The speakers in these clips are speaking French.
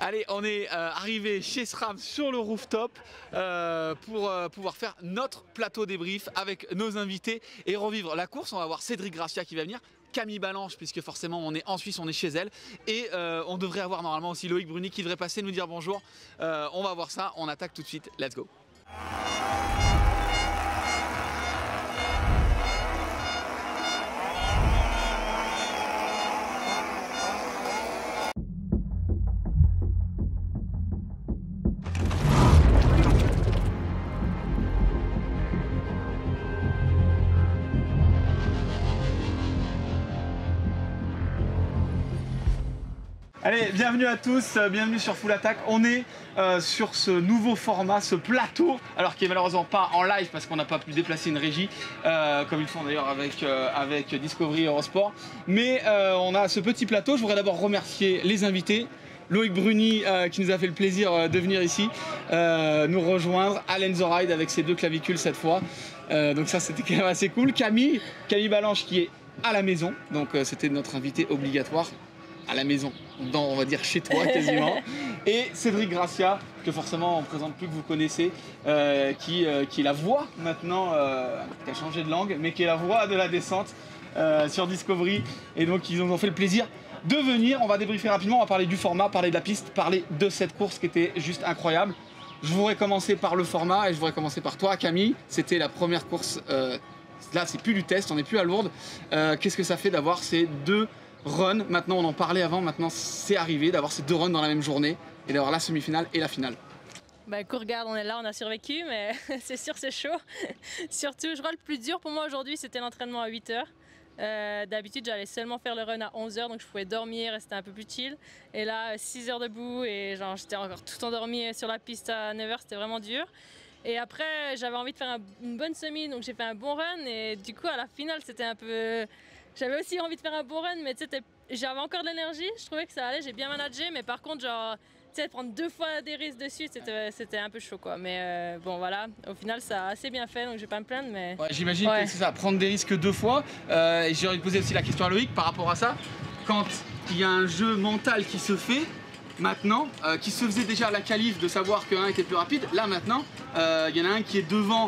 Allez, on est arrivé chez SRAM sur le rooftop pour pouvoir faire notre plateau débrief avec nos invités et revivre la course. On va voir Cédric Gracia qui va venir, Camille Balanche, puisque forcément on est en Suisse, on est chez elle. Et on devrait avoir normalement aussi Loïc Bruni qui devrait passer nous dire bonjour. On va voir ça, on attaque tout de suite, let's go. Allez, bienvenue à tous, bienvenue sur Full Attack. On est sur ce nouveau format, ce plateau, alors qui est malheureusement pas en live parce qu'on n'a pas pu déplacer une régie, comme ils font d'ailleurs avec Discovery Eurosport. Mais on a ce petit plateau. Je voudrais d'abord remercier les invités. Loïc Bruni qui nous a fait le plaisir de venir ici nous rejoindre, Allen Zoride avec ses 2 clavicules cette fois. Donc ça c'était quand même assez cool. Camille Balanche qui est à la maison, donc c'était notre invité obligatoire. À la maison, dans, on va dire chez toi quasiment, et Cédric Gracia, que forcément on ne présente plus, que vous connaissez, qui est la voix maintenant, qui a changé de langue, mais qui est la voix de la descente sur Discovery, et donc ils nous ont fait le plaisir de venir. On va débriefer rapidement, on va parler du format, parler de la piste, parler de cette course qui était juste incroyable. Je voudrais commencer par le format, et je voudrais commencer par toi Camille. C'était la première course, là c'est plus du test, on n'est plus à Lourdes. Qu'est-ce que ça fait d'avoir ces 2 runs? Maintenant, on en parlait avant, maintenant c'est arrivé d'avoir ces 2 runs dans la même journée et d'avoir la semi-finale et la finale. Bah écoute, regarde, on est là, on a survécu, mais c'est sûr c'est chaud. Surtout, je crois le plus dur pour moi aujourd'hui, c'était l'entraînement à 8 h. D'habitude, j'allais seulement faire le run à 11 h, donc je pouvais dormir et c'était un peu plus chill. Et là, 6 h debout et genre j'étais encore tout endormi sur la piste à 9 h, c'était vraiment dur. Et après, j'avais envie de faire une bonne semi, donc j'ai fait un bon run. Et du coup, à la finale, c'était un peu... J'avais aussi envie de faire un bon run, mais j'avais encore de l'énergie, je trouvais que ça allait, j'ai bien managé, mais par contre, genre, prendre 2 fois des risques dessus, c'était un peu chaud, quoi. Mais bon, voilà, au final, ça a assez bien fait, donc je vais pas me plaindre, mais... Ouais, j'imagine que c'est ça, prendre des risques 2 fois. Et j'ai envie de poser aussi la question à Loïc par rapport à ça. Quand il y a un jeu mental qui se fait, maintenant, qui se faisait déjà à la qualif de savoir qu'un était plus rapide, là maintenant, il y en a un qui est devant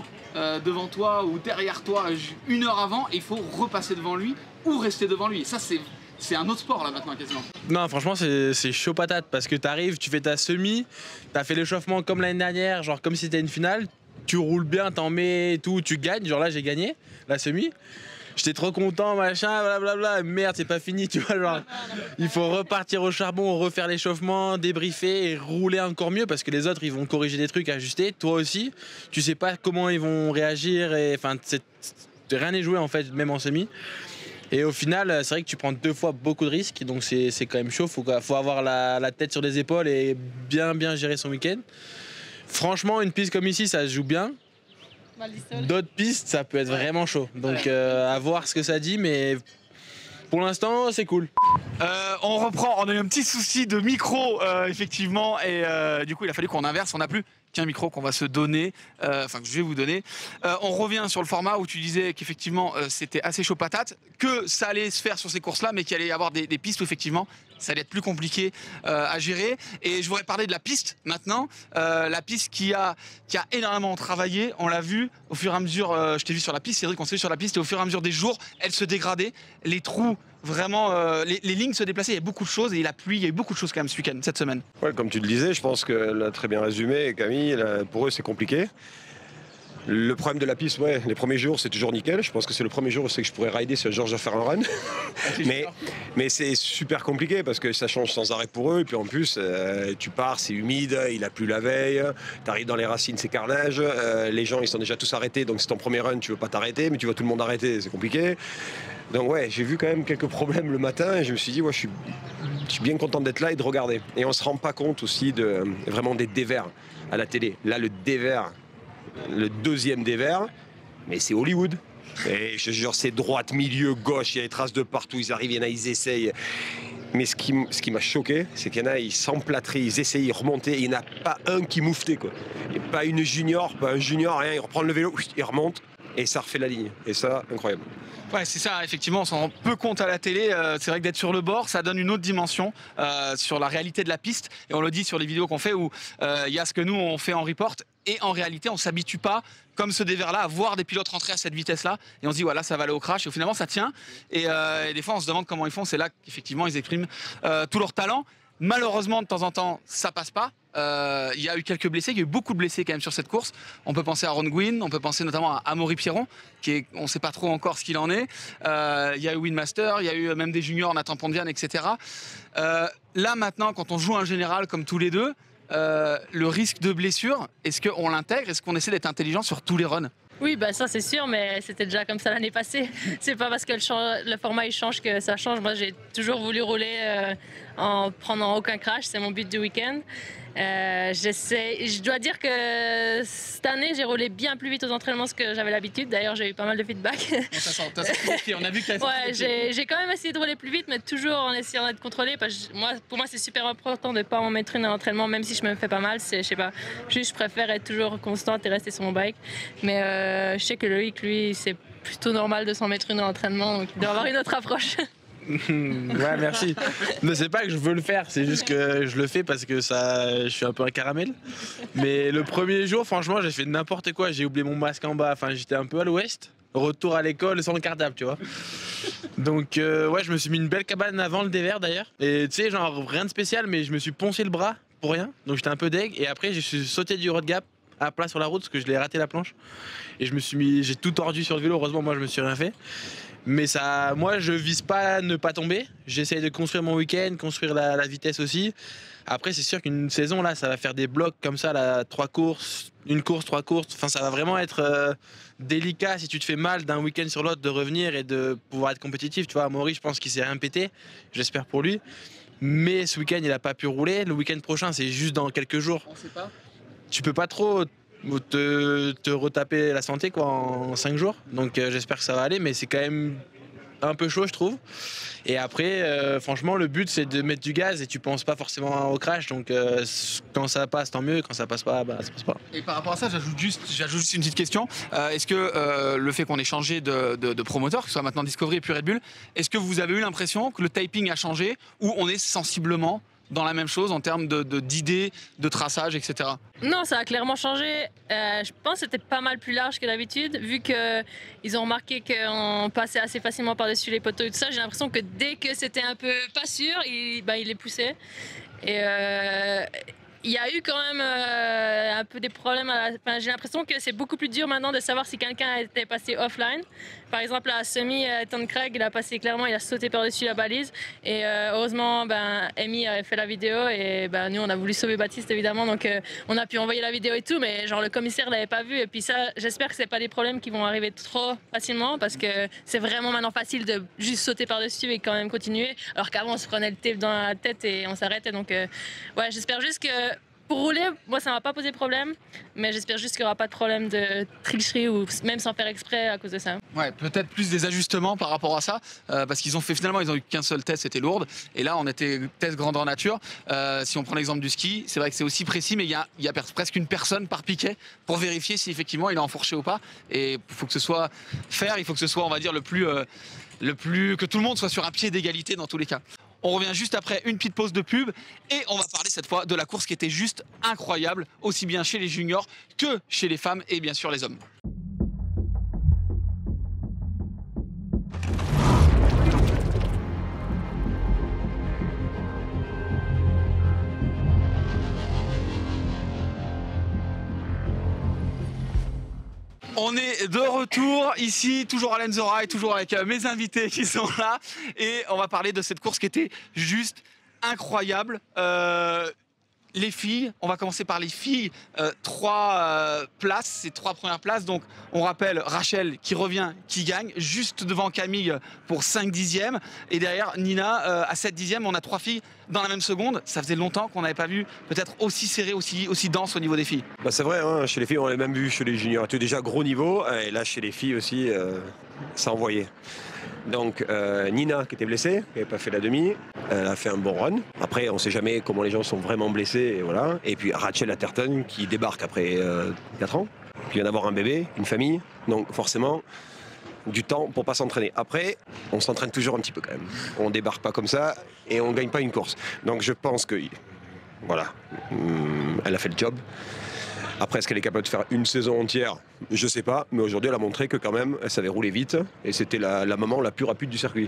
toi ou derrière toi 1 heure avant et il faut repasser devant lui ou rester devant lui. Et ça, c'est un autre sport là maintenant quasiment. Non, franchement, c'est chaud patate parce que t'arrives, tu fais ta semi, t'as fait l'échauffement comme l'année dernière, genre comme si c'était une finale, tu roules bien, t'en mets et tout, tu gagnes. Genre là, j'ai gagné la semi. J'étais trop content, machin, blablabla. Merde, c'est pas fini, tu vois. Genre, il faut repartir au charbon, refaire l'échauffement, débriefer et rouler encore mieux parce que les autres, ils vont corriger des trucs, ajuster. Toi aussi, tu sais pas comment ils vont réagir. Enfin, rien n'est joué en fait, même en semi. Et au final, c'est vrai que tu prends 2 fois beaucoup de risques, donc c'est quand même chaud. Faut avoir la tête sur les épaules et bien gérer son week-end. Franchement, une piste comme ici, ça se joue bien. D'autres pistes, ça peut être vraiment chaud. Donc à voir ce que ça dit, mais pour l'instant, c'est cool. On reprend, on a eu un petit souci de micro, effectivement, et du coup, il a fallu qu'on inverse. On n'a plus qu'un micro qu'on va se donner, enfin que je vais vous donner. On revient sur le format où tu disais qu'effectivement, c'était assez chaud patate, que ça allait se faire sur ces courses-là, mais qu'il allait y avoir des pistes où effectivement, ça allait être plus compliqué à gérer. Et je voudrais parler de la piste maintenant, la piste qui a énormément travaillé. On l'a vu au fur et à mesure, je t'ai vu sur la piste, Cédric, on s'est vu sur la piste, et au fur et à mesure des jours, elle se dégradait, les trous, vraiment, les lignes se déplaçaient, il y a beaucoup de choses, et il a plu, il y a eu beaucoup de choses quand même ce week-end, cette semaine. Ouais, comme tu le disais, je pense qu'elle a très bien résumé, Camille, pour eux c'est compliqué. Le problème de la piste, ouais, les premiers jours c'est toujours nickel. Je pense que c'est le premier jour où c'est que je pourrais rider sur Georgia faire un run. mais c'est super compliqué parce que ça change sans arrêt pour eux. Et puis en plus, tu pars, c'est humide, il a plu la veille, tu arrives dans les racines, c'est carnage. Les gens ils sont déjà tous arrêtés, donc c'est ton premier run, tu veux pas t'arrêter, mais tu vois tout le monde arrêter, c'est compliqué. Donc ouais, j'ai vu quand même quelques problèmes le matin et je me suis dit, ouais, je suis bien content d'être là et de regarder. Et on se rend pas compte aussi vraiment des dévers à la télé. Là, le dévers, le 2e dévers, mais c'est Hollywood. Et je jure, c'est droite, milieu, gauche, il y a des traces de partout, ils arrivent, il y en a, ils essayent. Mais ce qui m'a choqué, c'est qu'il y en a, ils s'emplâtraient, ils essayaient, ils remontaient, et il n'y en a pas un qui mouftait, quoi. Et pas une junior, pas un junior, rien, ils reprennent le vélo, ils remontent. et ça refait la ligne. Et ça, incroyable. Ouais, c'est ça, effectivement, on s'en rend peu compte à la télé. C'est vrai que d'être sur le bord, ça donne une autre dimension sur la réalité de la piste. Et on le dit sur les vidéos qu'on fait où il y a ce que nous, on fait en report. Et en réalité, on ne s'habitue pas, comme ce dévers-là, à voir des pilotes rentrer à cette vitesse-là. Et on se dit, voilà, ça va aller au crash. Et finalement, ça tient. Et des fois, on se demande comment ils font. C'est là qu'effectivement, ils expriment tout leur talent. Malheureusement, de temps en temps, ça passe pas. Il y a eu quelques blessés, il y a eu beaucoup de blessés quand même sur cette course. On peut penser à Ron Gwyn, on peut penser notamment à Amaury Pierron, on ne sait pas trop encore ce qu'il en est. Il y a eu Winmaster, il y a eu même des juniors, Nathan Pontvian, etc. Là maintenant, quand on joue un général comme tous les deux, le risque de blessure, est-ce qu'on l'intègre? Est-ce qu'on essaie d'être intelligent sur tous les runs? Oui, bah ça c'est sûr, mais c'était déjà comme ça l'année passée. C'est pas parce que le format il change que ça change. Moi j'ai toujours voulu rouler en prenant aucun crash, c'est mon but du week-end. Je dois dire que cette année j'ai roulé bien plus vite aux entraînements que j'avais l'habitude. D'ailleurs j'ai eu pas mal de feedback. On a vu que ouais, j'ai quand même essayé de rouler plus vite, mais toujours en essayant d'être contrôlé. Parce que pour moi c'est super important de pas en mettre une à l'entraînement, même si je me fais pas mal. Je sais pas, je préfère être toujours constante et rester sur mon bike. Mais je sais que Loïc lui c'est plutôt normal de s'en mettre une à l'entraînement, donc il doit avoir une autre approche. Ouais, merci. Ne c'est pas que je veux le faire, c'est juste que je le fais parce que je suis un peu un caramel. Mais le premier jour, franchement, j'ai fait n'importe quoi. J'ai oublié mon masque en bas. Enfin, j'étais un peu à l'ouest. Retour à l'école sans le cartable, tu vois. Donc, ouais, je me suis mis une belle cabane avant le dévers d'ailleurs. Et tu sais, genre rien de spécial, mais je me suis poncé le bras pour rien. Donc, j'étais un peu deg. Et après, je suis sauté du road gap à plat sur la route parce que je l'ai raté la planche. Et j'ai tout tordu sur le vélo. Heureusement, moi, je me suis rien fait. Mais ça, moi, je vise pas à ne pas tomber. J'essaye de construire mon week-end, construire la vitesse aussi. Après, c'est sûr qu'une saison, là, ça va faire des blocs comme ça, là, 3 courses, une course, 3 courses. Enfin, ça va vraiment être délicat si tu te fais mal d'un week-end sur l'autre de revenir et de pouvoir être compétitif. Tu vois, Amaury, je pense qu'il s'est rien pété. J'espère pour lui. Mais ce week-end, il a pas pu rouler. Le week-end prochain, c'est juste dans quelques jours. On sait pas. Tu peux pas trop te retaper la santé quoi en 5 jours, donc j'espère que ça va aller, mais c'est quand même un peu chaud je trouve. Et après franchement le but c'est de mettre du gaz et tu penses pas forcément au crash, donc quand ça passe tant mieux, quand ça passe pas, bah ça passe pas. Et par rapport à ça, j'ajoute juste une petite question. Est-ce que le fait qu'on ait changé de promoteur, que ce soit maintenant Discovery et puis Red Bull, est-ce que vous avez eu l'impression que le typing a changé ou on est sensiblement dans la même chose en termes d'idées, de traçage, etc. Non, ça a clairement changé. Je pense que c'était pas mal plus large que d'habitude, vu qu'ils ont remarqué qu'on passait assez facilement par-dessus les poteaux et tout ça. J'ai l'impression que dès que c'était un peu pas sûr, il les poussait. Et il y a eu quand même un peu des problèmes. J'ai l'impression que c'est beaucoup plus dur maintenant de savoir si quelqu'un était passé offline. Par exemple, à Semi, Tom Craig, il a sauté par-dessus la balise. Et heureusement, Amy avait fait la vidéo. Et nous, on a voulu sauver Baptiste, évidemment. Donc, on a pu envoyer la vidéo et tout. Mais genre, le commissaire ne l'avait pas vu. Et puis ça, j'espère que ce n'est pas des problèmes qui vont arriver trop facilement. Parce que c'est vraiment maintenant facile de juste sauter par-dessus et quand même continuer. Alors qu'avant, on se prenait le tape dans la tête et on s'arrêtait. Donc, ouais, j'espère juste que pour rouler, moi ça ne va pas poser problème, mais j'espère juste qu'il n'y aura pas de problème de tricherie ou même sans faire exprès à cause de ça. Ouais, peut-être plus des ajustements par rapport à ça, parce qu'ils ont eu qu'un seul test, c'était lourde, et là on était test grandeur nature. Si on prend l'exemple du ski, c'est vrai que c'est aussi précis, mais il y a presque une personne par piquet pour vérifier si effectivement il est enfourché ou pas, et il faut que ce soit fair, il faut que ce soit, on va dire, que tout le monde soit sur un pied d'égalité dans tous les cas. On revient juste après une petite pause de pub et on va parler cette fois de la course qui était juste incroyable, aussi bien chez les juniors que chez les femmes et bien sûr les hommes. On est de retour ici, toujours à Lenzora et toujours avec mes invités qui sont là. Et on va parler de cette course qui était juste incroyable. Les filles, on va commencer par les filles. 3 places, ces 3 premières places. Donc on rappelle Rachel qui revient, qui gagne, juste devant Camille pour 5 dixièmes. Et derrière Nina à 7 dixièmes. On a 3 filles dans la même seconde. Ça faisait longtemps qu'on n'avait pas vu peut-être aussi serré, aussi dense au niveau des filles. Bah c'est vrai, hein, chez les filles on l'a même vu chez les juniors. Tu es déjà gros niveau, et là chez les filles aussi, ça envoyait. Donc Nina qui était blessée, qui n'avait pas fait la demi, elle a fait un bon run. Après on ne sait jamais comment les gens sont vraiment blessés, et voilà. Et puis Rachel Atherton qui débarque après 4 ans. Je viens d'avoir un bébé, une famille, donc forcément du temps pour pas s'entraîner. Après, on s'entraîne toujours un petit peu quand même. On débarque pas comme ça et on gagne pas une course. Donc je pense que voilà, elle a fait le job. Après, est-ce qu'elle est capable de faire une saison entière? Je sais pas, mais aujourd'hui elle a montré que quand même elle savait rouler vite et c'était la maman la plus rapide du circuit.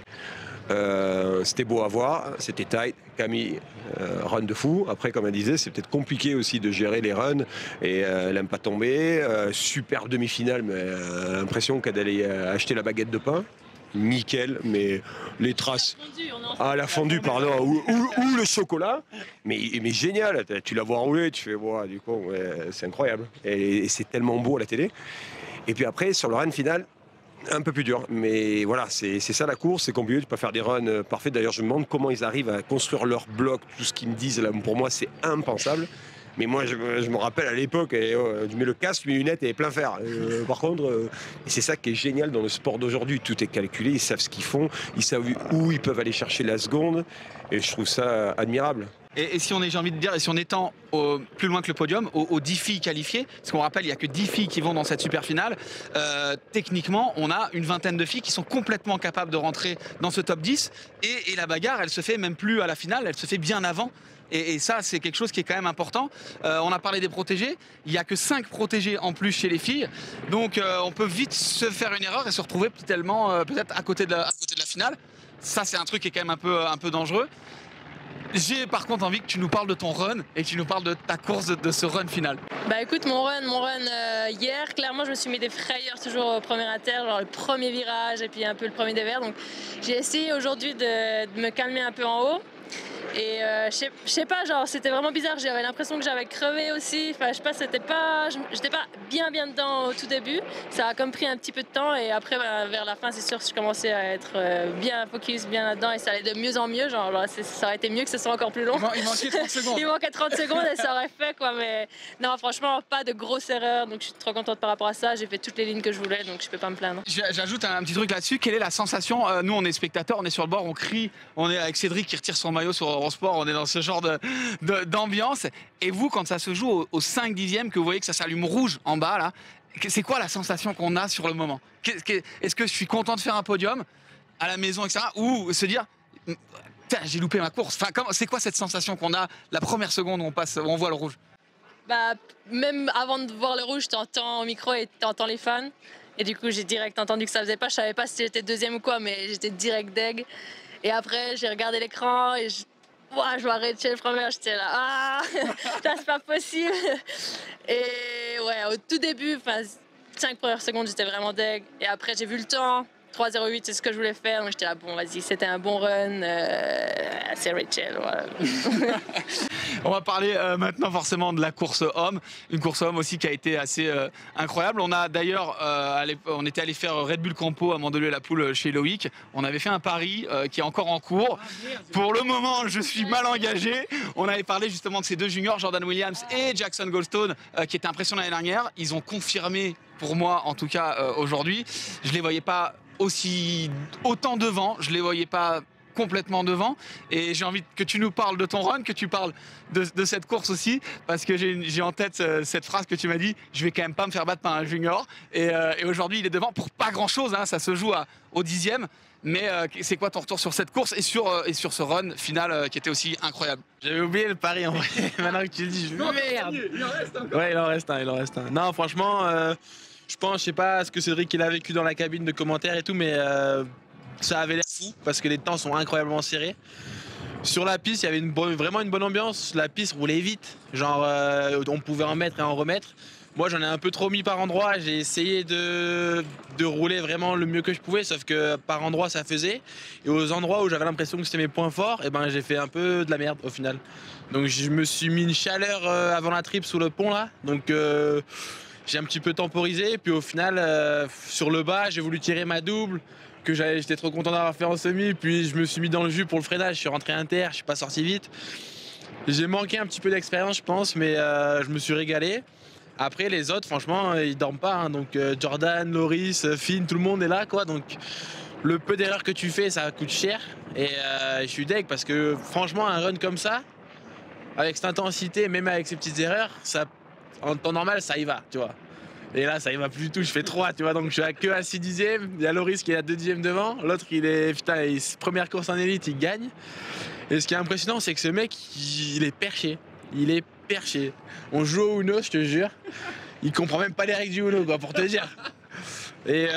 C'était beau à voir, c'était tight. Camille, run de fou. Après, comme elle disait, c'est peut-être compliqué aussi de gérer les runs et elle n'aime pas tomber. Super demi-finale, mais l'impression qu'elle allait acheter la baguette de pain. Nickel, mais les traces. Ah, la fondue, pardon, ou le chocolat. Mais génial, tu la vois rouler, tu fais, wow, du coup, ouais, c'est incroyable. Et c'est tellement beau à la télé. Et puis après, sur le run final, un peu plus dur, mais voilà, c'est ça la course, c'est compliqué, tu peux pas faire des runs parfaits. D'ailleurs, je me demande comment ils arrivent à construire leur bloc, tout ce qu'ils me disent, là, pour moi, c'est impensable. Mais moi, je me rappelle à l'époque, tu mets le casque, tu mets les lunettes et plein fer. Par contre, et c'est ça qui est génial dans le sport d'aujourd'hui, tout est calculé, ils savent ce qu'ils font, ils savent où ils peuvent aller chercher la seconde, et je trouve ça admirable. Et si on est, j'ai envie de dire, et si on étend plus loin que le podium, aux 10 filles qualifiées, parce qu'on rappelle, il n'y a que 10 filles qui vont dans cette super finale, techniquement, on a une vingtaine de filles qui sont complètement capables de rentrer dans ce top 10, et la bagarre, elle se fait même plus à la finale, elle se fait bien avant. Et ça, c'est quelque chose qui est quand même important. On a parlé des protégés. Il n'y a que 5 protégés en plus chez les filles. Donc, on peut vite se faire une erreur et se retrouver tellement peut-être à côté de la finale. Ça, c'est un truc qui est quand même un peu dangereux. J'ai par contre envie que tu nous parles de ton run et que tu nous parles de ta course, de ce run final. Bah écoute, mon run hier, clairement je me suis mis des frayeurs toujours au premier inter, genre le premier virage et puis un peu le premier dévers. Donc j'ai essayé aujourd'hui de me calmer un peu en haut. Et je sais pas, genre c'était vraiment bizarre, j'avais l'impression que j'avais crevé aussi, enfin je sais pas, j'étais pas bien dedans au tout début, ça a comme pris un petit peu de temps et après vers la fin c'est sûr que je commençais à être bien focus, bien là-dedans et ça allait de mieux en mieux, genre ça aurait été mieux que ce soit encore plus long. Il manquait 30 secondes. Il manquait 30 secondes et ça aurait fait quoi, mais non franchement pas de grosse erreur, donc je suis trop contente par rapport à ça, j'ai fait toutes les lignes que je voulais donc je peux pas me plaindre. J'ajoute un petit truc là-dessus, quelle est la sensation, nous on est spectateurs, on est sur le bord, on crie, on est avec Cédric qui retire son maillot sur Eurosport, on est dans ce genre d'ambiance. Et vous, quand ça se joue au 5/10e, que vous voyez que ça s'allume rouge en bas, là, c'est quoi la sensation qu'on a sur le moment? Est-ce que je suis content de faire un podium à la maison, etc. Ou se dire, j'ai loupé ma course. Enfin, c'est quoi cette sensation qu'on a la première seconde où on voit le rouge? Bah, même avant de voir le rouge, t'entends au micro et t'entends les fans. Et du coup, j'ai direct entendu que ça faisait pas. Je savais pas si j'étais deuxième ou quoi, mais j'étais direct deg. Et après, j'ai regardé l'écran et je vois Rachel première, j'étais là, ah, ça c'est pas possible. Et ouais, au tout début, 5 premières secondes, j'étais vraiment deg. Et après, j'ai vu le temps, 3:08, c'est ce que je voulais faire. Donc j'étais là, bon, vas-y, c'était un bon run, c'est Rachel. Voilà. On va parler maintenant forcément de la course homme, une course homme aussi qui a été assez incroyable. On a d'ailleurs, on était allé faire Red Bull Campo à Mandelieu-la-Poule chez Loïc. On avait fait un pari qui est encore en cours. Pour le moment, je suis mal engagé. On avait parlé justement de ces deux juniors, Jordan Williams et Jackson Goldstone, qui étaient impressionnants l'année dernière. Ils ont confirmé, pour moi en tout cas aujourd'hui. Je les voyais pas autant devant, je les voyais pas complètement devant, et j'ai envie que tu nous parles de ton run, que tu parles de cette course aussi, parce que j'ai en tête cette phrase que tu m'as dit, je vais quand même pas me faire battre par un junior, et aujourd'hui il est devant pour pas grand chose, hein, ça se joue au 10e, mais c'est quoi ton retour sur cette course et sur ce run final qui était aussi incroyable? J'avais oublié le pari en vrai, maintenant que tu le dis, merde. Il en reste un. Ouais, il en reste un. Non, franchement, je sais pas ce que Cédric il a vécu dans la cabine de commentaires et tout, mais ça avait l'air fou parce que les temps sont incroyablement serrés. Sur la piste, il y avait vraiment une bonne ambiance. La piste roulait vite, genre on pouvait en mettre et en remettre. Moi, j'en ai un peu trop mis par endroit. J'ai essayé de rouler vraiment le mieux que je pouvais, sauf que par endroit, ça faisait. Et aux endroits où j'avais l'impression que c'était mes points forts, et ben j'ai fait un peu de la merde au final. Donc je me suis mis une chaleur avant la trip sous le pont là. Donc j'ai un petit peu temporisé, puis au final, sur le bas, j'ai voulu tirer ma double, que j'étais trop content d'avoir fait en semi, puis je me suis mis dans le jus pour le freinage, je suis rentré inter, je suis pas sorti vite. J'ai manqué un petit peu d'expérience, je pense, mais je me suis régalé. Après, les autres, franchement, ils dorment pas, hein, donc Jordan, Loris, Finn, tout le monde est là, quoi, donc le peu d'erreurs que tu fais, ça coûte cher, et je suis deg, parce que franchement, un run comme ça, avec cette intensité, même avec ces petites erreurs, ça, en temps normal, ça y va, tu vois. Et là, ça y va plus du tout, je fais 3, tu vois, donc je suis que à 6 dixièmes. Il y a Loris qui est à 2 dixièmes devant. L'autre, première course en élite, il gagne. Et ce qui est impressionnant, c'est que ce mec, il est perché. Il est perché. On joue au Uno, je te jure. Il comprend même pas les règles du Uno, quoi, pour te dire. Et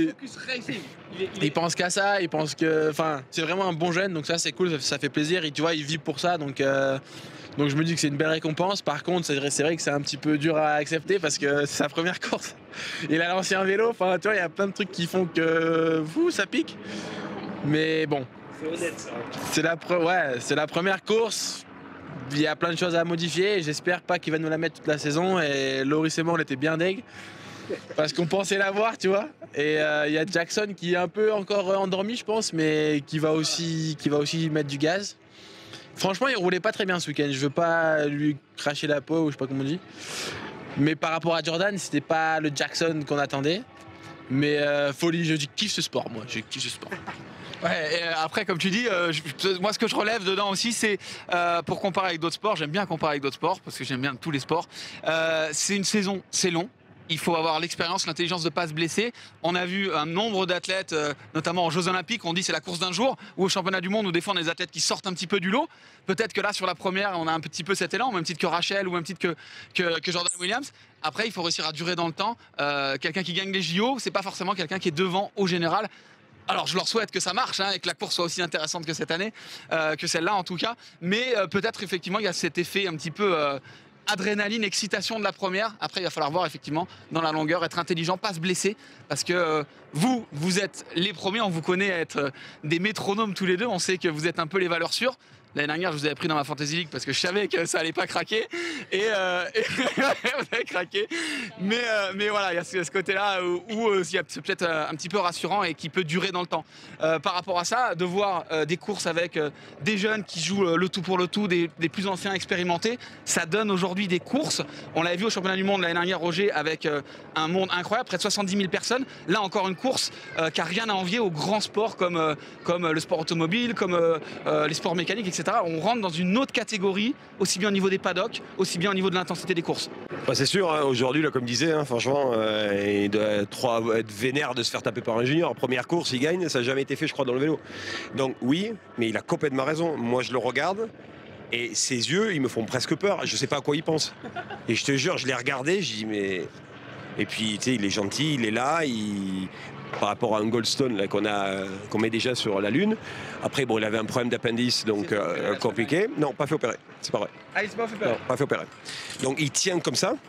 il pense qu'à ça, il pense que. Enfin, c'est vraiment un bon jeune, donc ça, c'est cool, ça fait plaisir. Et tu vois, il vit pour ça, donc je me dis que c'est une belle récompense. Par contre, c'est vrai que c'est un petit peu dur à accepter parce que c'est sa première course. Il a lancé un vélo, enfin, tu vois, il y a plein de trucs qui font que ça pique. Mais bon. C'est honnête, ça. C'est la première course. Il y a plein de choses à modifier. J'espère pas qu'il va nous la mettre toute la saison. Et Loris et moi, on était bien deg. Parce qu'on pensait l'avoir, tu vois. Et il y a Jackson qui est un peu encore endormi, je pense, mais qui va aussi mettre du gaz. Franchement, il roulait pas très bien ce week-end. Je veux pas lui cracher la peau, ou je sais pas comment on dit. Mais par rapport à Jordan, c'était pas le Jackson qu'on attendait. Mais folie, je kiffe ce sport, moi. Je kiffe ce sport. Ouais, et après, comme tu dis, moi ce que je relève dedans aussi, c'est pour comparer avec d'autres sports, j'aime bien comparer avec d'autres sports, parce que j'aime bien tous les sports, c'est une saison, c'est long. Il faut avoir l'expérience, l'intelligence de ne pas se blesser. On a vu un nombre d'athlètes, notamment aux Jeux Olympiques, on dit c'est la course d'un jour, ou au championnat du monde, où des fois on a des athlètes qui sortent un petit peu du lot. Peut-être que là, sur la première, on a un petit peu cet élan, au même titre que Rachel, ou au même titre que Jordan Williams. Après, il faut réussir à durer dans le temps. Quelqu'un qui gagne les JO, c'est pas forcément quelqu'un qui est devant au général. Alors je leur souhaite que ça marche et que la course soit aussi intéressante que cette année, que celle-là en tout cas. Mais peut-être effectivement il y a cet effet un petit peu adrénaline, excitation de la première. Après il va falloir voir effectivement dans la longueur, être intelligent, pas se blesser. Parce que vous êtes les premiers, on vous connaît être des métronomes tous les deux. On sait que vous êtes un peu les valeurs sûres. L'année dernière, je vous avais pris dans ma Fantasy League parce que je savais que ça allait pas craquer. Et vous avez craqué. Mais voilà, il y a ce côté-là où c'est peut-être un petit peu rassurant et qui peut durer dans le temps. Par rapport à ça, de voir des courses avec des jeunes qui jouent le tout pour le tout, des plus anciens expérimentés, ça donne aujourd'hui des courses. On l'avait vu au championnat du monde l'année dernière, Roger, avec un monde incroyable, près de 70 000 personnes. Là, encore une course qui n'a rien à envier aux grands sports comme le sport automobile, comme les sports mécaniques, etc. On rentre dans une autre catégorie, aussi bien au niveau des paddocks, aussi bien au niveau de l'intensité des courses. Bah c'est sûr, aujourd'hui, là, comme disait, franchement, il doit être vénère de se faire taper par un junior. Première course, il gagne, ça n'a jamais été fait, je crois, dans le vélo. Donc oui, mais il a complètement raison. Moi, je le regarde. Et ses yeux, ils me font presque peur. Je sais pas à quoi il pense. Et je te jure, je l'ai regardé, je dis mais... Et puis, tu sais, il est gentil, il est là, par rapport à un Goldstone là, qu'on met déjà sur la Lune. Après, bon, il avait un problème d'appendice, donc compliqué. Non, pas fait opérer, c'est pas vrai. Ah, il s'est pas fait opérer. Non, pas fait opérer. Donc, il tient comme ça.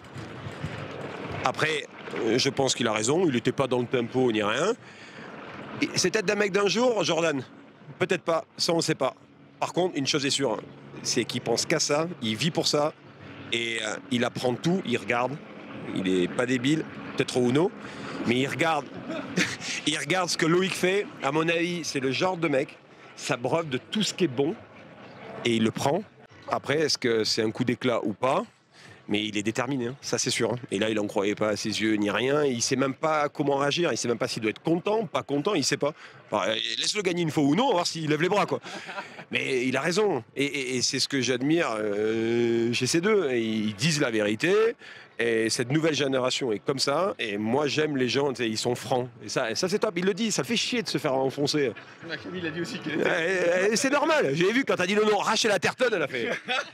Après, je pense qu'il a raison, il n'était pas dans le tempo ni rien. C'est peut-être d'un mec d'un jour, Jordan. Peut-être pas, ça on ne sait pas. Par contre, une chose est sûre, c'est qu'il pense qu'à ça, il vit pour ça, et il apprend tout, il regarde. Il n'est pas débile, peut-être au Uno, mais il regarde ce que Loïc fait. À mon avis, c'est le genre de mec, ça breuve de tout ce qui est bon, et il le prend. Après, est-ce que c'est un coup d'éclat ou pas? Mais il est déterminé, ça c'est sûr. Et là, il n'en croyait pas à ses yeux ni rien. Il ne sait même pas comment réagir. Il ne sait même pas s'il doit être content, pas content. Il ne sait pas. Enfin, laisse-le gagner une fois ou non, on va voir s'il lève les bras, quoi. Mais il a raison. Et c'est ce que j'admire chez ces deux. Et ils disent la vérité. Et cette nouvelle génération est comme ça. Et moi, j'aime les gens, ils sont francs. Et ça c'est top. Il le dit, ça le fait chier de se faire enfoncer. Camille a dit aussi qu'il était... C'est normal. J'ai vu quand t'as dit le nom Rachel Atherton, elle a fait...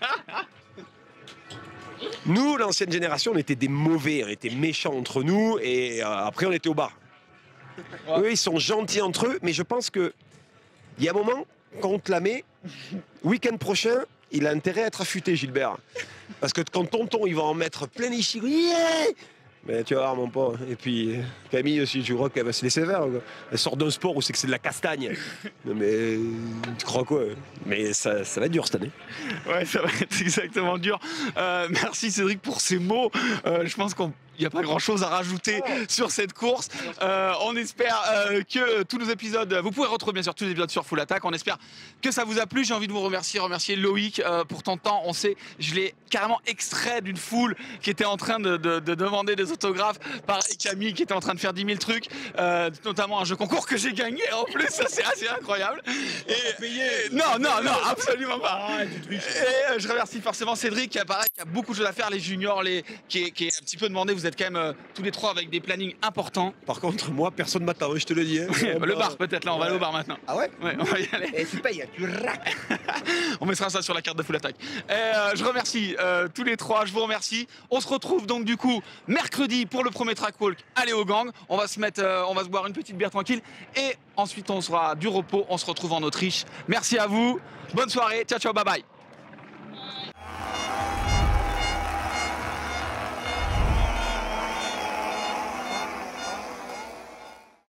Nous, l'ancienne génération, on était des mauvais, on était méchants entre nous, et après on était au bar. Ouais. Eux, ils sont gentils entre eux, mais je pense que il y a un moment, quand on te la met, week-end prochain, il a intérêt à être affûté, Gilbert. Parce que quand tonton, il va en mettre plein les chicots, mais tu vas voir, mon pote. Et puis Camille aussi, je crois qu'elle va se laisser faire. Quoi. Elle sort d'un sport où c'est que c'est de la castagne. Non mais tu crois quoi? Mais ça va être dur cette année. Ouais, ça va être exactement dur. Merci Cédric pour ces mots. Je pense qu'il n'y a pas grand chose à rajouter sur cette course. On espère que tous nos épisodes, vous pouvez retrouver bien sûr tous les épisodes sur Full Attack. On espère que ça vous a plu. J'ai envie de vous remercier Loïc pour ton temps. On sait, je l'ai carrément extrait d'une foule qui était en train de demander des autographes. Pareil, Camille qui était en train de faire 10 000 trucs, notamment un jeu concours que j'ai gagné en plus. Ça, c'est assez incroyable. Non, absolument pas. Et je remercie forcément Cédric qui a beaucoup de choses à faire, les juniors, qui est un petit peu demandé. Vous Vous êtes quand même tous les trois avec des plannings importants. Par contre, moi, personne ne m'attend, je te le dis. Hein. Le bar peut-être, là on va aller au bar maintenant. Ah ouais? Ouais, on va y aller. Et tu payes, tu raques. On mettra ça sur la carte de Full Attack. Je remercie tous les trois, je vous remercie. On se retrouve donc du coup mercredi pour le premier track walk à Léogang. On va se boire une petite bière tranquille et ensuite on sera du repos. On se retrouve en Autriche. Merci à vous, bonne soirée, ciao ciao, bye bye.